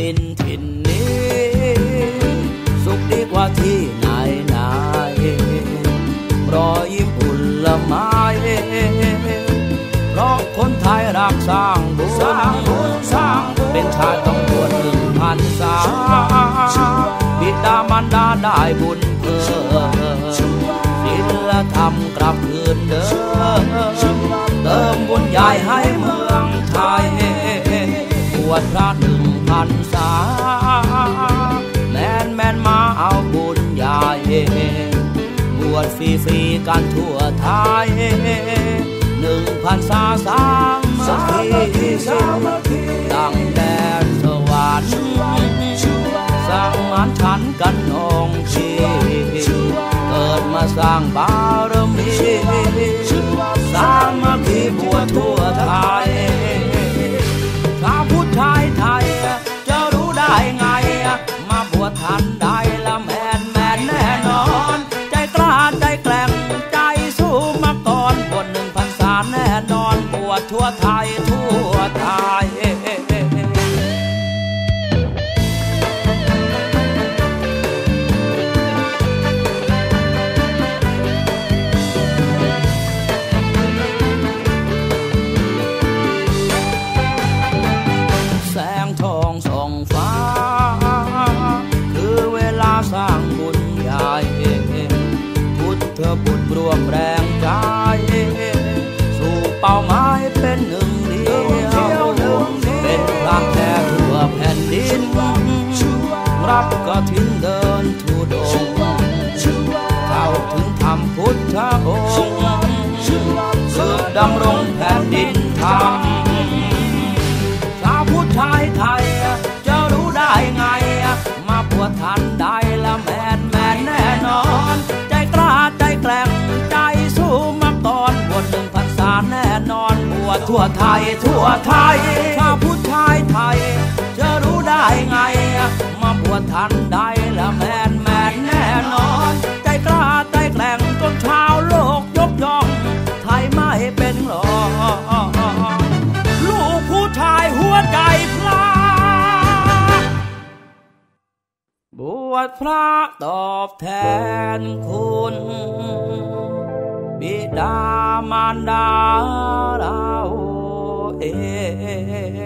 ดินถิ่นนี้สุขดีกว่าที่ไหนไหนรอยยิ้มอุ่นละไม้เพราะคนไทยรักสร้างบุญเป็นชาติต้องบวช1,000 ษาบิดามารดาได้บุญเพิ่มศีลธรรมกลับคืนเดิมเติมบุญใหญ่ให้เมืองไทยบวชพระ1,000 ษาแม่นมาเอาบุญใหญ่บวชฟรีๆกันทั่วไทย1,000 ษาสามัคคีดังแดนสวรรค์สร้างมันฉันกันองค์ชีเกิดมาสร้างบารมีสามัคคีบวชทั่วไทยชาวพุทธไทยจะรู้ได้ไงมาบวชทันใดละแม่นแน่นอนใจกล้าใจแกร่งใจสู้มาก่อนบวช1,000 ษาแน่นอนบวชทั่วไทยแสงทองส่องฟ้าคือเวลาสร้างบุญใหญ่พุทธบุตรรวมแรงใจสู่เป้าหมายเป็นหนึ่งเดียวเป็นพระแท้ทั่วแผ่นดินรับกฐินเดินธุดงค์เข้าถึงธรรมพุทธองค์สืบดำรงแผ่นดินธรรมชาวพุทธไทยจะรู้ได้ไงมาบวชทันใดละแม่นแน่นอนใจกล้าใจแกร่งใจสู้มาก่อนบวช1,000 ษาแน่นอนบวชทั่วไทยชาวพุทธไทยจะรู้ได้ไงมาบวชทันใดละแม่นแน่นอนใจกล้าใจแกร่งจนชาวโลกยกย่องไทยไม่เป็นหรอกลูกผู้ชายหัวใจพลาบวชพระตอบแทนคุณบิดามารดาเราเอง